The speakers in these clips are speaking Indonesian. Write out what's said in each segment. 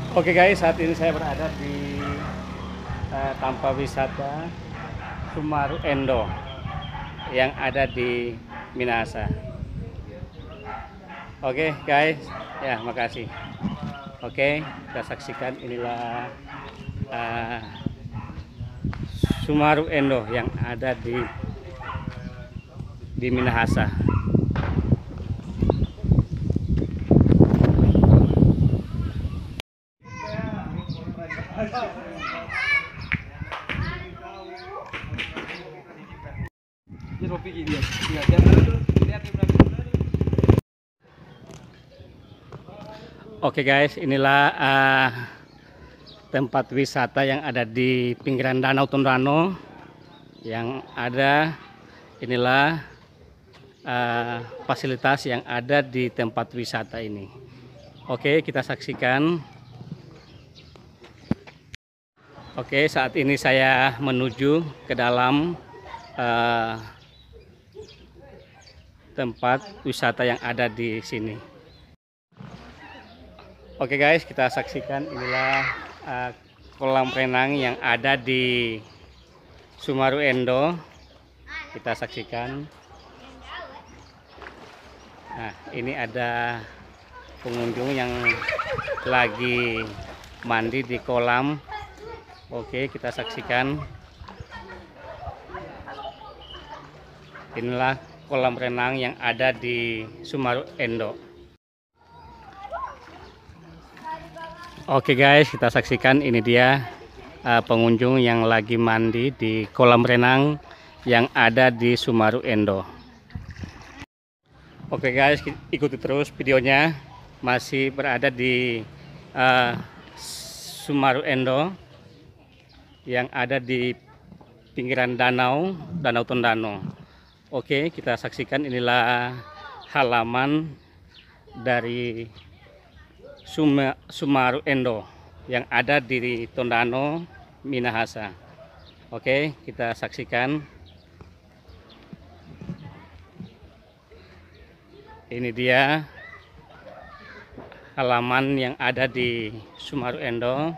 Oke guys, saat ini saya berada di tempat wisata Sumaru Endo yang ada di Minahasa. Oke guys, ya makasih. Oke, kita saksikan inilah Sumaru Endo yang ada di Minahasa. Oke guys, inilah tempat wisata yang ada di pinggiran Danau Tondano yang ada. Inilah fasilitas yang ada di tempat wisata ini. Oke, kita saksikan. Oke, saat ini saya menuju ke dalam tempat wisata yang ada di sini. Oke guys, kita saksikan inilah kolam renang yang ada di Sumaru Endo. Kita saksikan. Nah, ini ada pengunjung yang lagi mandi di kolam. Oke, kita saksikan. Inilah kolam renang yang ada di Sumaru Endo. Oke guys, kita saksikan ini dia pengunjung yang lagi mandi di kolam renang yang ada di Sumaru Endo. Oke guys, ikuti terus videonya. Masih berada di Sumaru Endo yang ada di pinggiran Danau Tondano. Oke, kita saksikan inilah halaman dari Sumaru Endo yang ada di Tondano, Minahasa. Oke, kita saksikan. Ini dia halaman yang ada di Sumaru Endo.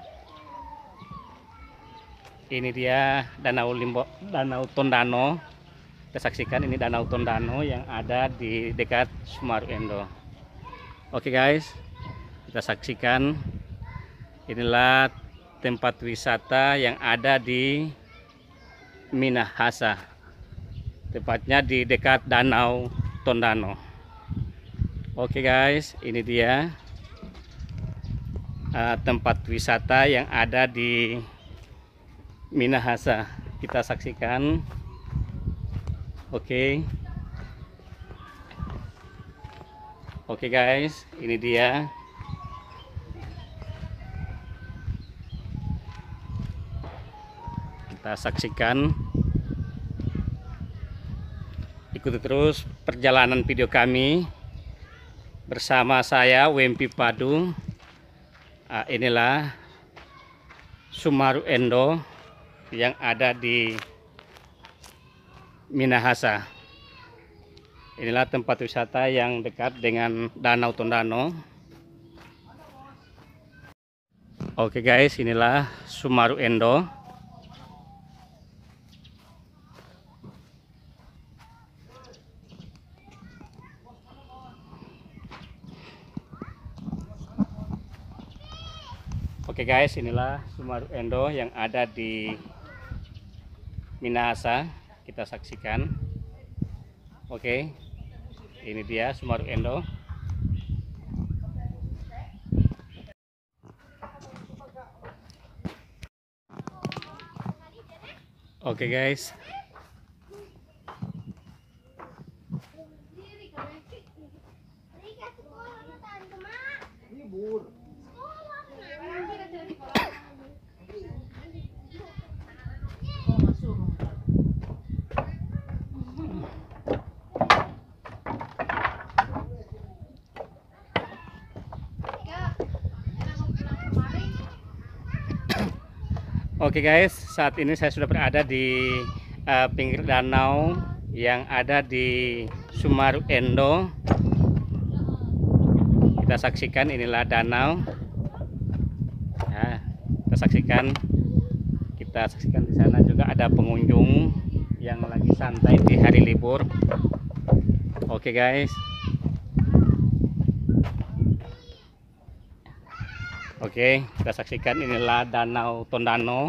Ini dia Danau Tondano. Kita saksikan ini Danau Tondano yang ada di dekat Sumaru Endo. Oke guys, kita saksikan inilah tempat wisata yang ada di Minahasa, tepatnya di dekat Danau Tondano. Oke guys, ini dia tempat wisata yang ada di Minahasa. Kita saksikan. Oke guys, ini dia. Kita saksikan. Ikuti terus perjalanan video kami bersama saya Wempi Padu. Inilah Sumaru Endo yang ada di Minahasa. Inilah tempat wisata yang dekat dengan Danau Tondano. Oke guys, inilah Sumaru Endo. Oke guys, inilah Sumaru Endo yang ada di Minahasa. Kita saksikan. Oke, ini dia Sumaru Endo. Oke guys, oke guys, saat ini saya sudah berada di pinggir danau yang ada di Sumaru Endo. Kita saksikan inilah danau. Ya, kita saksikan di sana juga ada pengunjung yang lagi santai di hari libur. Oke guys. Oke, kita saksikan inilah Danau Tondano.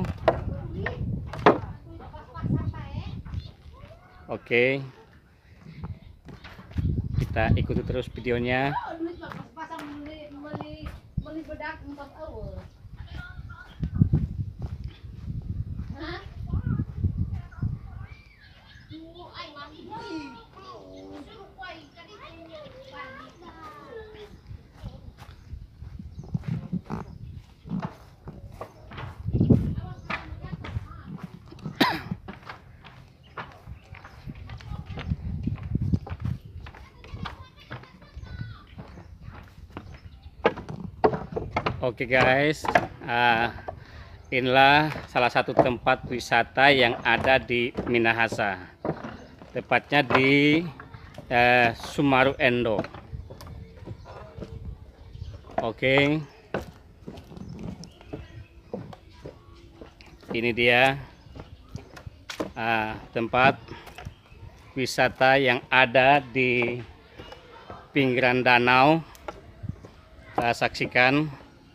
Oke, kita ikuti terus videonya. Oke guys, inilah salah satu tempat wisata yang ada di Minahasa, tepatnya di Sumaru Endo. Oke, ini dia tempat wisata yang ada di pinggiran danau. Kita saksikan.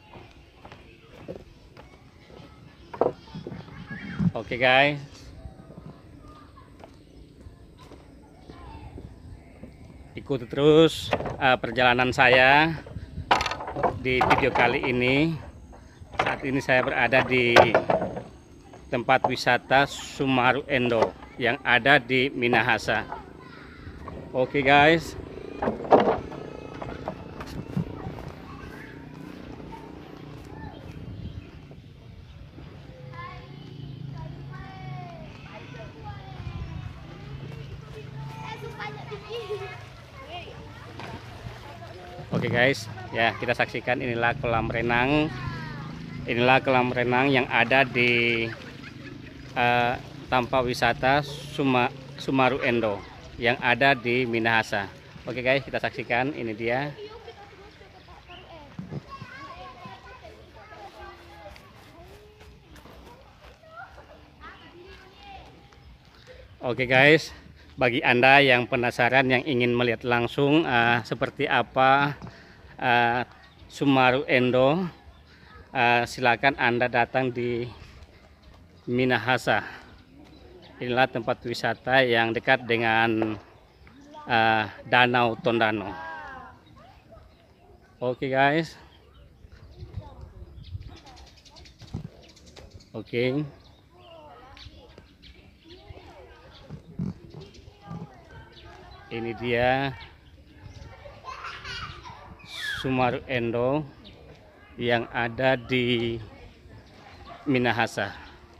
Oke guys, ikuti terus perjalanan saya di video kali ini. Saat ini saya berada di tempat wisata Sumaru Endo yang ada di Minahasa. Oke guys. Oke guys, ya kita saksikan inilah kolam renang. Inilah kolam renang yang ada di tempat wisata Sumaru Endo yang ada di Minahasa. Oke guys, kita saksikan ini dia. Oke guys, bagi Anda yang penasaran, yang ingin melihat langsung seperti apa Sumaru Endo, silakan Anda datang di Minahasa. Inilah tempat wisata yang dekat dengan Danau Tondano. Oke guys. Oke. Ini dia Sumaru Endo yang ada di Minahasa.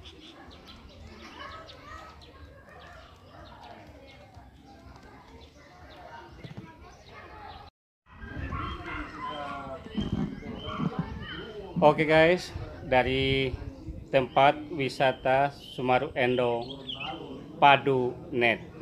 Oke guys, dari tempat wisata Sumaru Endo Padu Net.